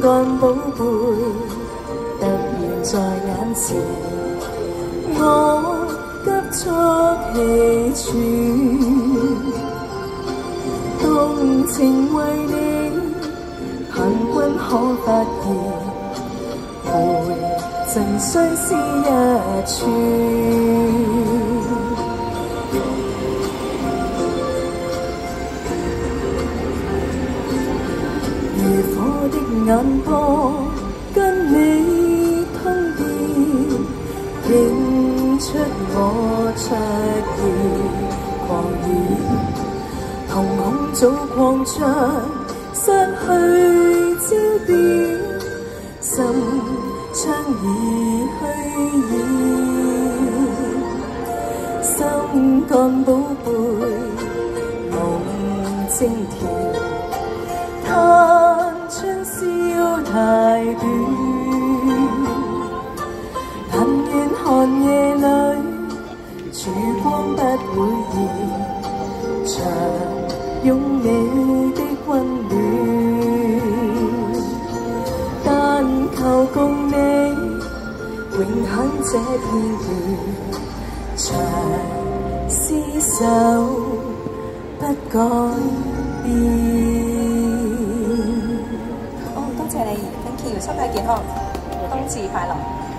干寶貝突然在眼前，我急速氣喘，動情為你，行運可發現，回贈須是一串。如火的眼波，跟你通電，映出我灼熱狂熱，瞳孔早擴張，失去焦點，心窗已虛掩，心肝寶貝夢精甜。春宵太短，但願寒夜裏曙光不會現，長擁你的溫暖，但求共你永享這片段，長廝守不改變。 多謝你 ，thank you，身體健康，冬至快樂。